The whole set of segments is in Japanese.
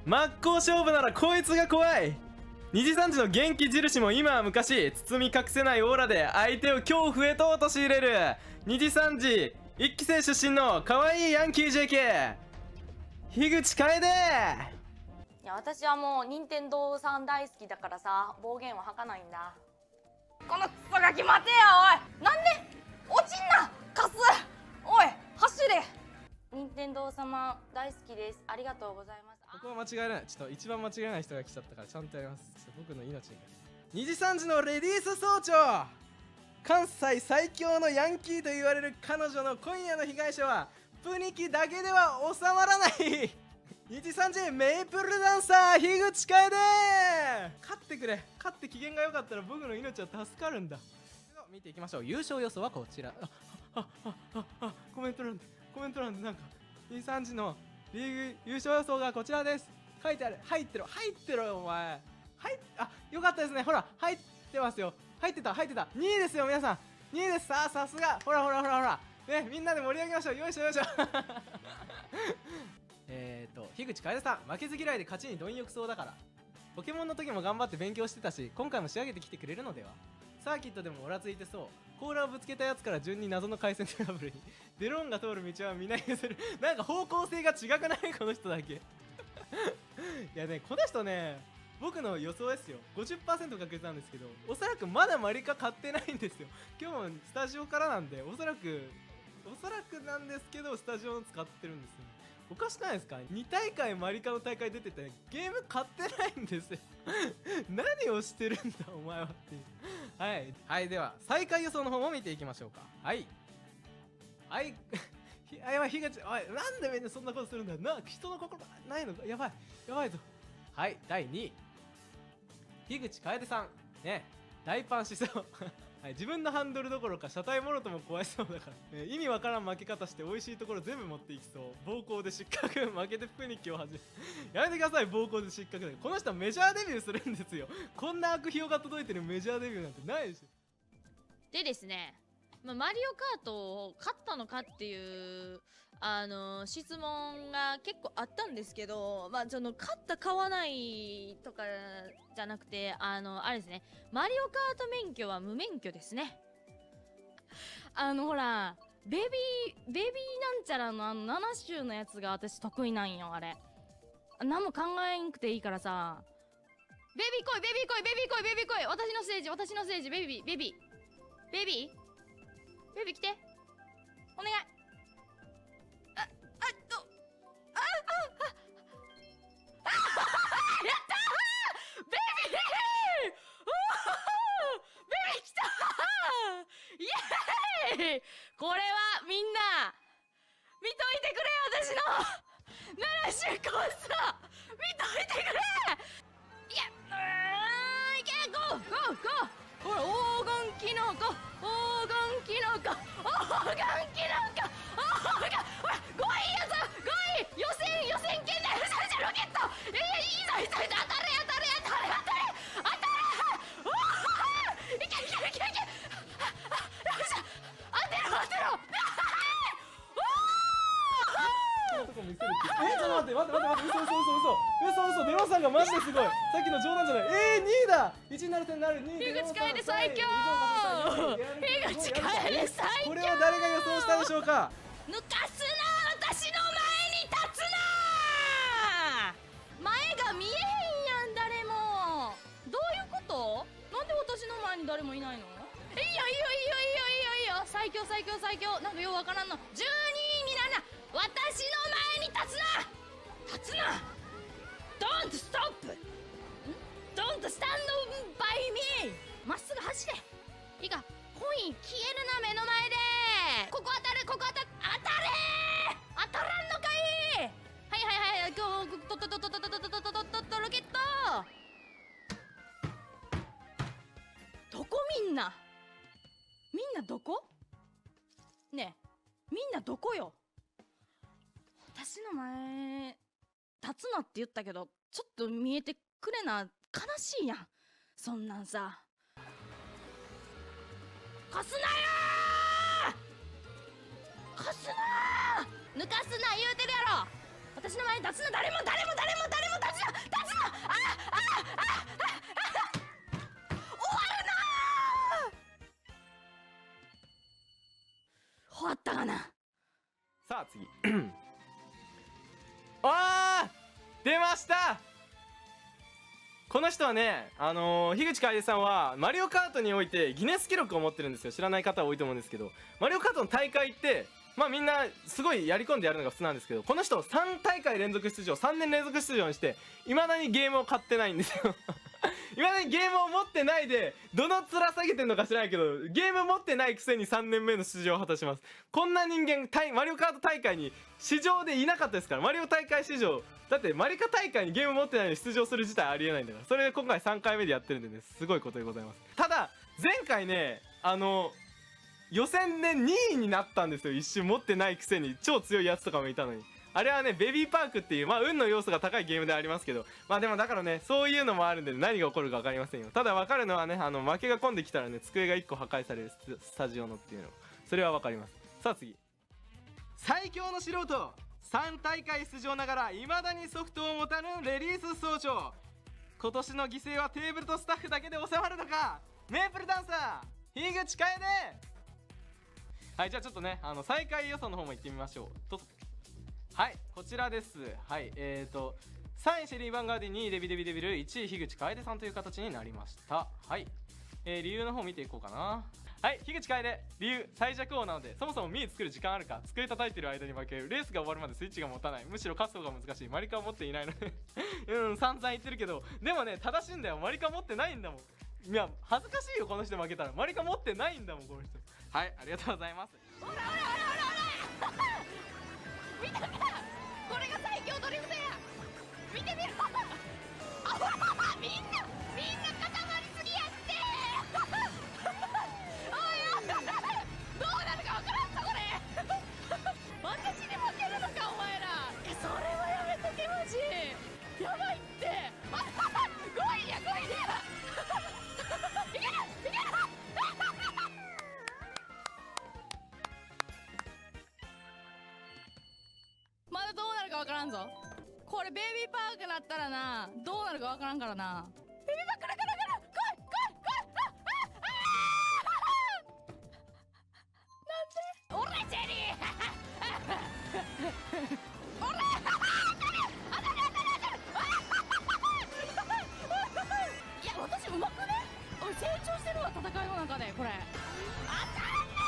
真っ向勝負ならこいつが怖い。二次三次の元気印も今は昔、包み隠せないオーラで相手を恐怖へと陥れる二次三次1期生出身の可愛いヤンキー JK 樋口楓。 いや、私はもう任天堂さん大好きだからさ、暴言は吐かないんだ。このクソガキ待てよ、おい。なんで落ちんなカス。おい走れ。任天堂様大好きです。ありがとうございます。 ここは間違いない。ちょっと一番間違いない人が来ちゃったからちゃんとやります。僕の命に。二次三次のレディース総長、関西最強のヤンキーと言われる彼女の今夜の被害者はプニキだけでは収まらない二次三次メイプルダンサー樋口楓。勝ってくれ。勝って機嫌が良かったら僕の命は助かるんだ。見ていきましょう。優勝予想はこちら。コメント欄でなんか二次三次のリーグ優勝予想がこちらです。書いてある。入ってろよお前。よかったですね。ほら入ってますよ。入ってた2位ですよ皆さん。2位です。さすが。ほらね、みんなで盛り上げましょう。よいしょ樋口楓さん、負けず嫌いで勝ちに貪欲そうだから、ポケモンの時も頑張って勉強してたし、今回も仕上げてきてくれるのでは。サーキットでもオラついてそう。甲羅をぶつけたやつから順に謎の回線トラブルにデローンが通る道は皆譲る。なんか方向性が違くない？この人だけいやね、この人ね、僕の予想ですよ。 50% 確率なんですけど、おそらくまだマリカ買ってないんですよ。今日もスタジオからなんで、おそらくなんですけど、スタジオの使ってるんですよ。おかしくないですか？ 2 大会マリカの大会出ててゲーム買ってないんですよ何をしてるんだお前はっていうはい、では最下位予想の方も見ていきましょうか。はい樋口、おい、なんでみんなそんなことするんだよな。人の心ないのか。やばいぞ。はい、第2位樋口楓さんね、大パンしそうはい、自分のハンドルどころか車体もろとも壊しそうだから、意味わからん負け方して美味しいところ全部持っていきそう。暴行で失格負けてプニキを始めやめてください。暴行で失格で、この人はメジャーデビューするんですよ。こんな悪評が届いてるメジャーデビューなんてないでしょ。 でですね、マリオカートを勝ったのかっていう質問が結構あったんですけど、その勝った買わないとかじゃなくて、あれですね、マリオカート免許は無免許ですね。ほらベビーなんちゃらの7種のやつが私得意なんよ。あれ何も考えんくていいからさ、ベビー来い、私のステージ、ベビー来て、お願い。やったー、ベビー来たー、イエーイ。これはみんな見といてくれ。私の7種コース見といてくれ。いけ、ゴー。ほら、黄金キノコ、ほら、5位やぞ、5位。予選圏内。ロケット、いいぞ、当たれ。いけ。よいしょ、当てろ。 ちょっと待って嘘。デロさんがマジですごい。さっきの冗談じゃない。2位だ。1になる点になる。2位。 樋口楓最強。樋口楓最強。 これは誰が予想したでしょうか。 抜かすな、私の前に立つな。前が見えへんやん、誰も。どういうこと？なんで私の前に誰もいないの？いいよ。最強。なんかようわからんの。12位になるな。私の前に立つな。Don't stop! Don't stand by me! まっすぐ走れ。いいか、コイン消えるな、目の前で。ここ当たれ。当たらんのかい。はい、とロケット。どこみんなどこねえ、みんなどこよ。私の前立つなって言ったけど、ちょっと見えてくれな。悲しいやん、そんなんさ。貸すなよー、貸すなー、抜かすな言うてるやろ。私の前に立つな。誰も立つな。 あー出ました。この人はね、樋口楓さんはマリオカートにおいてギネス記録を持ってるんですよ。知らない方は多いと思うんですけど、マリオカートの大会ってまあみんなすごいやり込んでやるのが普通なんですけど、この人3大会連続出場、3年連続出場にしていまだにゲームを買ってないんですよいまだにゲームを持ってないで、どの面下げてんのか知らないけど、ゲーム持ってないくせに3年目の出場を果たします。こんな人間マリオカート大会に史上でいなかったですから。マリオ大会史上だってマリカ大会にゲーム持ってないのに出場する自体ありえないんだから、それで今回3回目でやってるんでね、すごいことでございます。ただ前回ね、予選で2位になったんですよ。一瞬持ってないくせに超強いやつとかもいたのに。あれはね、ベビーパークっていうまあ運の要素が高いゲームでありますけど、まあでもだからね、そういうのもあるんで何が起こるか分かりませんよ。ただ分かるのはね、負けが込んできたらね、机が1個破壊されるスタジオのっていうの、それは分かります。さあ次、最強の素人、3大会出場ながら未だにソフトを持たぬレディース総長。今年の犠牲はテーブルとスタッフだけで収まるのか。メープルダンサー樋口楓。はい、じゃあちょっとね、最下位予想の方もいってみましょう。どうぞ。はい、こちらです。はい、3位シェリー・ヴァンガーディ、2位デビデビデビル、1位樋口楓さんという形になりました。はい、理由の方見ていこうかな。はい、樋口楓、理由、最弱王なので、そもそもミー作る時間あるか、机叩いてる間に負ける、レースが終わるまでスイッチが持たない、むしろ勝つ方が難しい、マリカを持っていないので散々言ってるけど、でもね、正しいんだよ。マリカ持ってないんだもん。いや、恥ずかしいよ、この人負けたら。マリカ持ってないんだもん、この人。はい、ありがとうございます。 ほら見たか、これが最強ドリフトや。見てみろあ、ほらみんな固まりすぎやっておいどうなるかわからんぞこれ私に負けるのかお前ら。それはやめとけマジやばいって5位やいけるまだどうなるかわからんぞ。これベイビーパークなったらな、どうなるかわからんからな。ベビーパーク来る来いなんで俺チェリー俺いや私うまくね。俺成長してるわ、戦いの中でこれ当たんね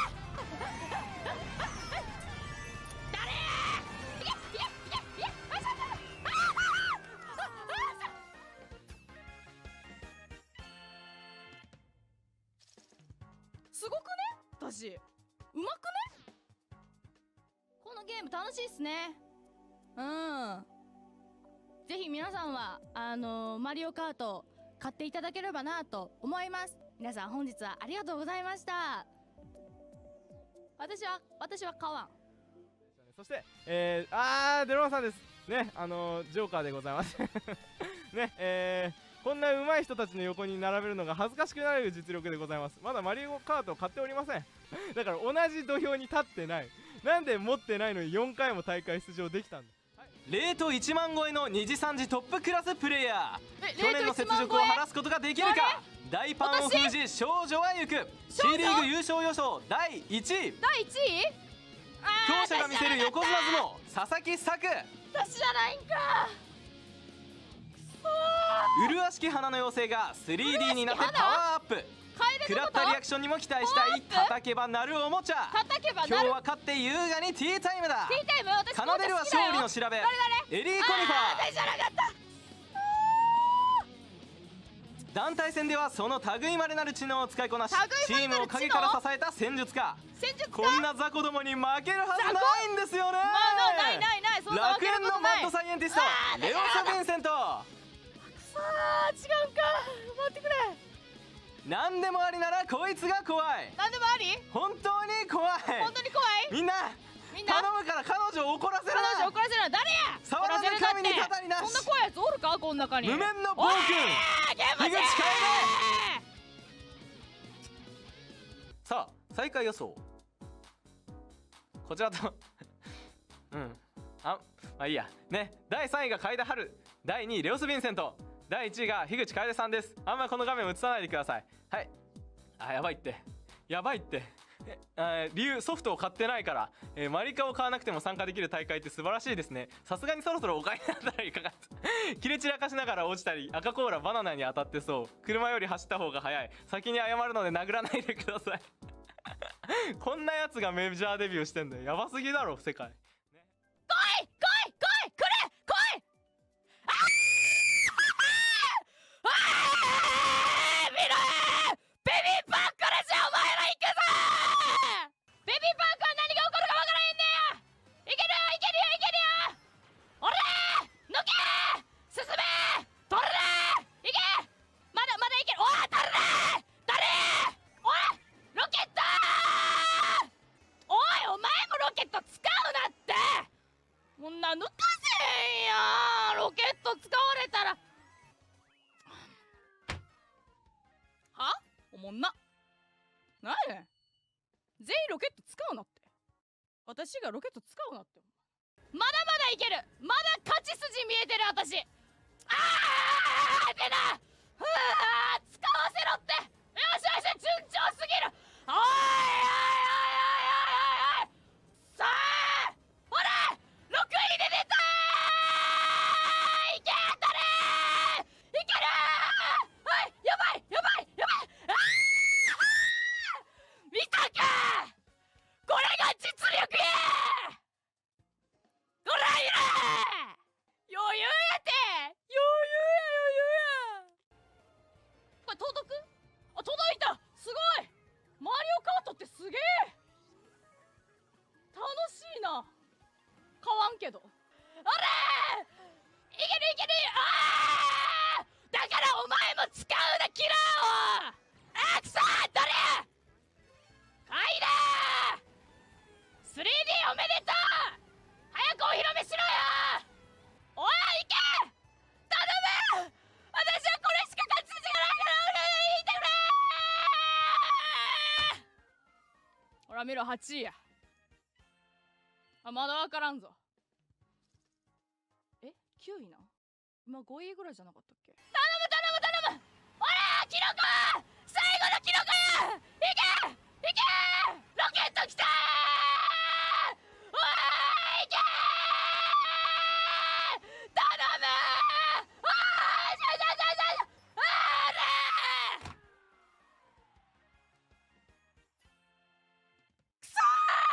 すごくね私うまくね。このゲーム楽しいっすね。ぜひ皆さんはマリオカート買っていただければなと思います。皆さん本日はありがとうございました。私は買わん。 そしてデロマさんですね。ジョーカーでございますね。こんな上手い人たちの横に並べるのが恥ずかしくなる実力でございます。まだマリオカートを買っておりませんだから同じ土俵に立ってない。なんで持ってないのに4回も大会出場できたんだ。レート1万超えの2次3次トップクラスプレイヤー。去年の雪辱を晴らすことができるか。大パンを封じ少女は行く。 C リーグ優勝予想第1位。強者が見せる横綱相撲佐々木作。 私じゃないんか。 麗しき花の妖精が 3D になってパワーアップ。食らったリアクションにも期待したい。叩けばなるおもちゃ。今日は勝って優雅にティータイムだ。奏でるは勝利の調べ。エリー・コニファー。団体戦ではその類まれなる知能を使いこなし、チームを陰から支えた戦術家。こんな雑魚どもに負けるはずないんですよね。楽園のマッドサイエンティストレオス・ヴィンセント。 違うんか。待ってくれ。 何でもありならこいつが怖い。 何でもあり。 本当に怖い。 本当に怖い。 みんな頼むから彼女を怒らせるな。 彼女を怒らせるのは誰や。 触らぬ神に語りなし。 そんな怖いやつおるかこの中に。 無面の暴君樋口楓。さあ最下位予想こちらとまあいいやね。第3位が楓春、第2位レオス・ヴィンセント、第1位が樋口楓さんです。あんまこの画面映さないでください。はい。やばいってソフトを買ってないから、マリカを買わなくても参加できる大会って素晴らしいですね。さすがにそろそろお買いになったらいかが切れ散らかしながら落ちたり、赤コーラバナナに当たってそう。車より走った方が早い。先に謝るので殴らないでくださいこんなやつがメジャーデビューしてんだよ。やばすぎだろ世界、ね、 来い来い来い来れ来いあー見ろーベビーパークからじゃお前ら行くぞーベビーパークは何が起こるかわからへんねんよいけるよいけるよいけるよおらー抜けー進めー取るなーいけまだまだいけるおー取るなー誰おいロケットーおいお前もロケット使うなってこんな抜かせへんやんロケット使われたらはおもんな何やねん全員ロケット使うなって私がロケット使うなってまだまだいけるまだ勝ち筋見えてる私ってな使わせろってよしよし順調すぎるおいおいおいおいおいおいさあほら6位で出たーいけーたれーいけるーはいやばいやばいやばい見たかこれが実力やドライラー余裕やて余裕やこれ届くあ届いたすごいマリオカートってすげえ楽しいな買わんけどあれいけるいけるあーだからお前も使うなキラーをくそー誰カイラー 3D おめでとう早くお披露目しろよおいいけ頼む私はこれしか勝つじゃないから俺いてくれほら見ろ8位やまだ分からんぞ9位な今5位ぐらいじゃなかったっけ頼むほらキノコ最後のキノコやいけロケット来たーおいいけ頼むくそ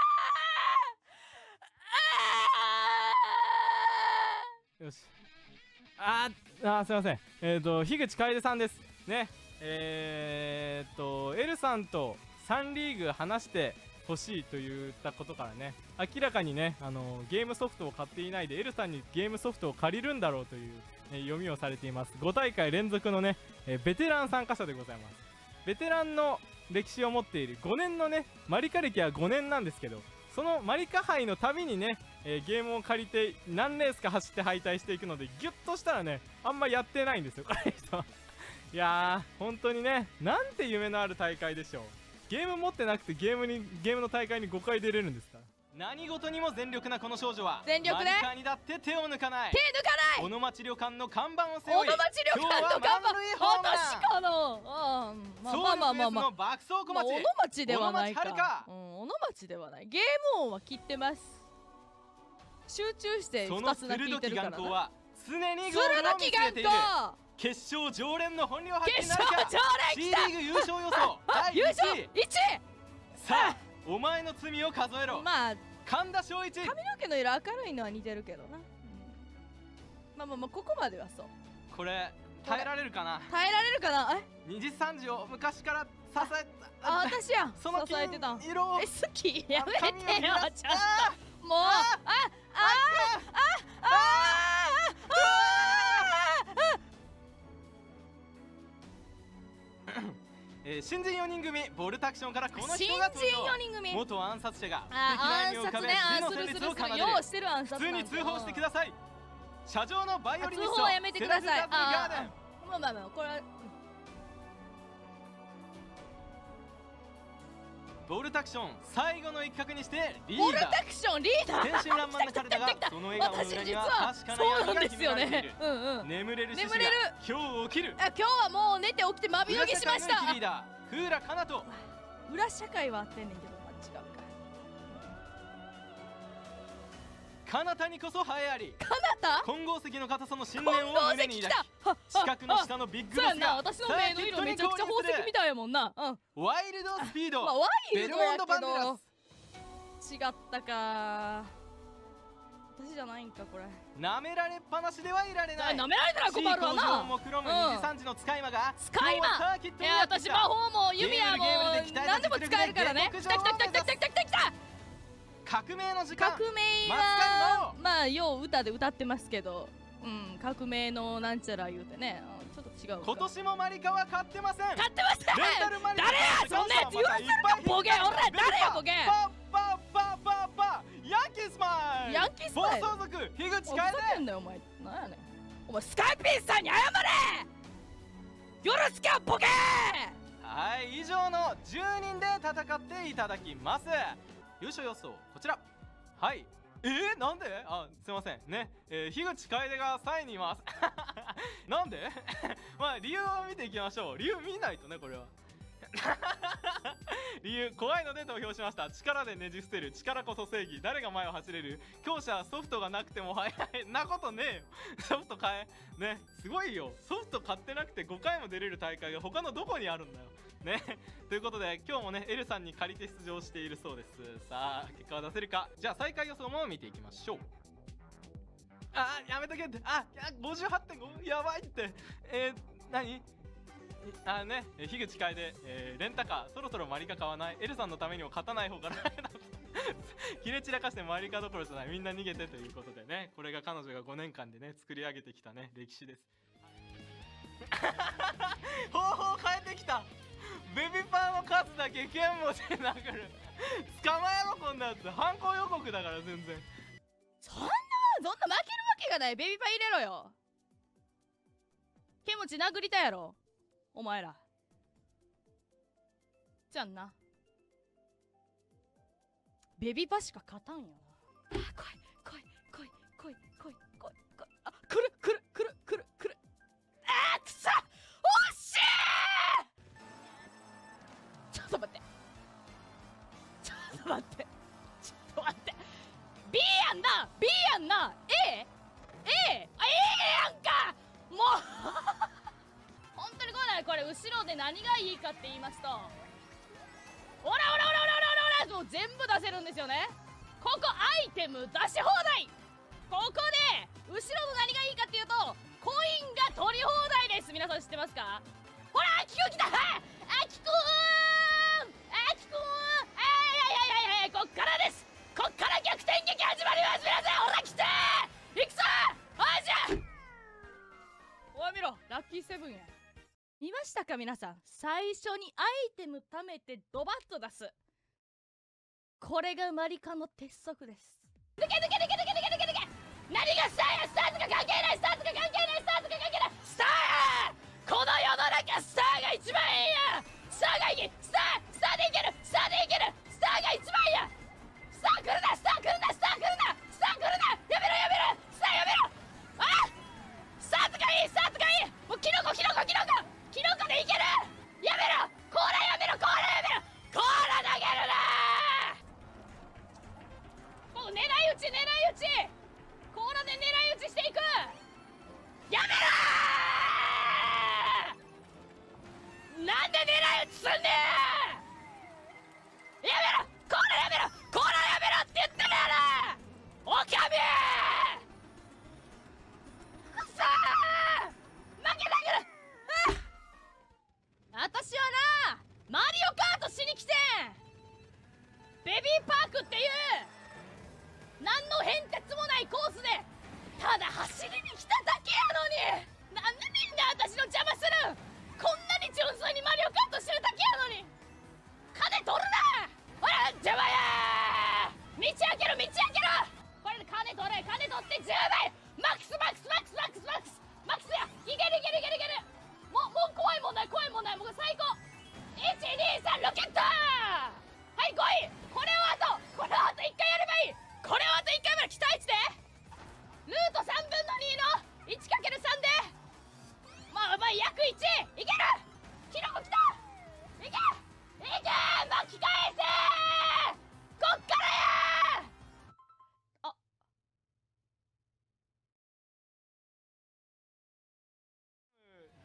よしすいません樋口楓さんですね。エルさんと3リーグ離してほしいと言ったことからね、明らかにねゲームソフトを買っていないでエルさんにゲームソフトを借りるんだろうという、読みをされています。5大会連続のね、ベテラン参加者でございます。ベテランの歴史を持っている5年のねマリカ歴は5年なんですけど、そのマリカ杯のたびにね、ゲームを借りて何レースか走って敗退していくので、ギュッとしたらねあんまやってないんですよこの人いやー本当にね、なんて夢のある大会でしょう。ゲーム持ってなくてゲームの大会に5回出れるんですから。 何事にも全力なこの少女は全力でマリカにだって手を抜かない。 手抜かない小野町旅館の看板を背小負い、 野町旅館の看板今日は満塁ホームラン。 確かのの爆走小町、 小野町ではない小野町か小野町ではない。ゲーム音は切ってます。集中してその 2つな聞い鋭きてるからな。 眼光は常にゴールを見つめている。 光決勝常連の本領発揮決なるか。 勝常 C 連来たリーグ優勝予想第優勝 1位。 1 さあお前の罪を数えろ。 まあ神田正一。 髪の毛の色明るいのは似てるけどな、まあここまではそう。 これ耐えられるかな。 耐えられるかな。 二次三次を昔から支え私やんその支えてたん。 色を好きやめてよ髪を揺らすちょっともう新人4人組ボルタクションからこの新人人が登場。 4人組元暗殺者が暗敵な意味を浮かべ殺ね死の旋律を奏でる。 ようしてる暗殺普通に通報してください。車上のバイオリニスト通報はやめてください。 セレブガーデン。 まあこれはボルタクション最後の一角にしてリボルーダー。 タクションリーダー天真爛漫な彼だがその笑顔の裏には確かなそう闇がなんですよ秘められているね。 眠れる獅子が眠れる今日起きる。 今日はもう寝て起きて間引きしました。 裏社会の生きリーダー風良かなと裏社会はあってんねんけど彼方にこそ栄えあり。 かなた金剛石の硬さの信念を胸に抱き、 た。 四角の下のビッグそうやんな、 ボスが私の目の色めちゃくちゃ宝石みたいやもんな。うん。 ワイルドスピード、 まあワイベルルドやけモンド・バンデラどス。 違ったか。私じゃないんかこれ。 舐められっぱなしではいられない。 舐められたら困るわ地位向上な。 も黒むうん二次三次の使い魔が使い魔今日はサーキットいやにやってきた。 私魔法も弓矢もゲームで鍛えた何でも使えるからね。 実来た来力でた来た来た来た来た来た。 革命の時間。 革命松海はまあよう歌で歌ってますけど、うん革命のなんちゃら言うてね、ちょっと違うか。 今年もマリカは勝ってません。 買ってません。 レンタルマリカ誰やそんなやつ言わせるなボケ。俺誰やボケ。 パッパッパッパッパヤンキースマイル。 ヤンキースマイル暴走族樋口おいふざ楓。 けんなよお前。なんやねんお前。スカイピースさんに謝れ。よろしくボケ。 はい以上の10人で戦っていただきます。優勝予想こちら。はいなんですいませんね、樋口楓が3位にいますなんでまあ理由を見ていきましょう。理由見ないとねこれは理由怖いので投票しました。力でねじ伏せる、力こそ正義、誰が前を走れる、強者ソフトがなくても速いなことねえよソフト買えね、すごいよ。ソフト買ってなくて5回も出れる大会が他のどこにあるんだよねということで今日もねエルさんに借りて出場しているそうです。さあ結果は出せるか。じゃあ最下位予想も見ていきましょう。やめとけって。58.5 やばいって。何ね樋口楓、レンタカーそろそろマリカ買わない。エルさんのためにも勝たない方が楽だ切れ散らかしてマリカどころじゃない、みんな逃げてということでね、これが彼女が5年間でね作り上げてきたね歴史です方法を変えてきた。ベビーパーの数だけ剣持ち殴る捕まえろこんなやつ。犯行予告だから全然。 そんな負けるわけがない。ベビーパー入れろよ。剣持ち殴りたいやろお前ら。じゃんな。ベビーパーしか勝たんよな。来い来い来い来い来い来い来い。来る来る来る来る来る。くそ惜しい。ちょっと待ってちょっと待ってちょっと待って。 B やんな B やんな。 A やんかもう本当にこれ後ろで何がいいかって言いますと、オラもう全部出せるんですよね。ここアイテム出し放題。ここで後ろの何がいいかっていうとコインが取り放題です。皆さん知ってますか。ほらアキくん来た。アキくんこっからです。こっから逆転劇始まります。皆さんほら来ていくぞ。じゃおい見ろラッキーセブンや。見ましたか皆さん。最初にアイテム貯めてドバッと出す。これがマリカの鉄則です。抜け何がスターや。スターとか関係ない。スターとか関係ない。スターやこの世の中スターが一番いいや。スターがいい。スターでいける。スターが一番いいや。スター来るなやめろスターやめろ。スターとかいいもうキノコでいける。やめろコーラ投げるな。もう狙い撃ちコーラで狙い撃ちしていく。やめろなんで狙い撃ちすんねん。やめろコーラやめろって言ってるやろオカミくそー負けたくる。私はなマリオカートしに来てん。ベビーパークっていう何の変哲もないコースでただ走りに来ただけやのに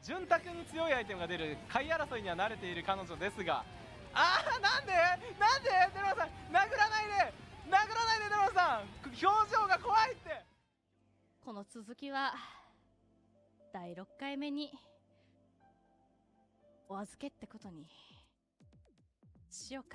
潤沢に強いアイテムが出る下位争いには慣れている彼女ですが、なんでデロさん殴らないでデロさん、表情が怖いって。 この続きは第6回目にお預けってことにしようか。